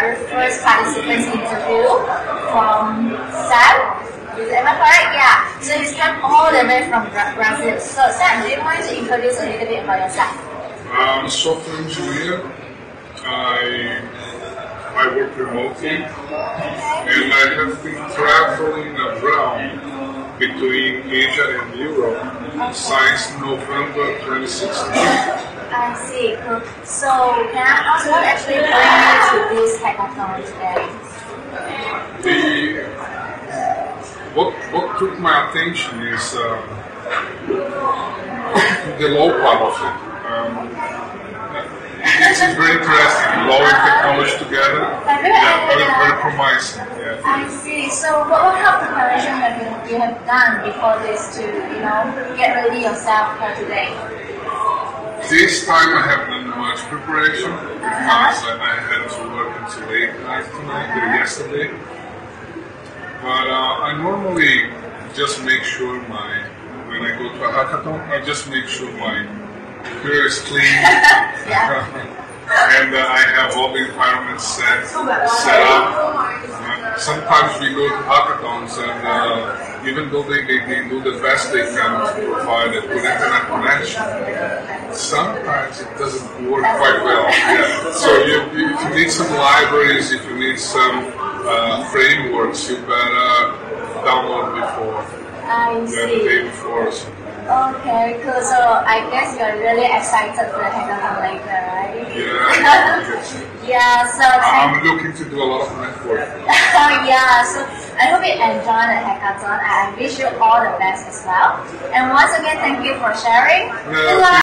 very first participants interview from Sam. Am I correct? Yeah. So he's come all the way from Brazil. So Sam, do you mind to introduce a little bit about yourself? I'm a software engineer. I work remotely, and I have been traveling around between Asia and Europe since November 2016. I see. Cool. So can I ask what actually brought you to this hackathon today? What took my attention is the law part of it. It's very interesting, law and technology together. Very promising. Yeah. I see. So what kind of preparation have you have done before this to get ready yourself for today? This time I haven't done much preparation because I had to work until late night tonight or yesterday. But I normally just make sure when I go to a hackathon, I just make sure my computer is clean. And I have all the environments set up. Sometimes we go to hackathons and even though they do the best they can to provide a good internet connection, sometimes it doesn't work quite well. Yeah. So if you need some libraries, if you need some frameworks, you better download before. I see. The day before. So. Okay, cool. So I guess you're really excited for the hackathon later, right? Yeah. Yeah. So I'm looking to do a lot of networking. Yeah. So I hope you enjoy the hackathon. I wish you all the best as well. And once again, thank you for sharing. Yeah,